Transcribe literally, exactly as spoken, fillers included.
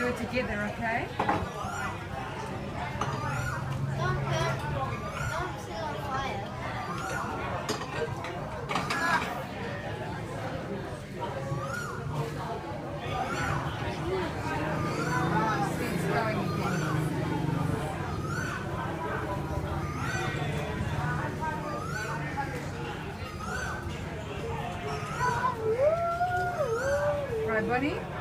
do it together, okay? Don't burn, don't sit on fire. It's going again. Right, Bonnie?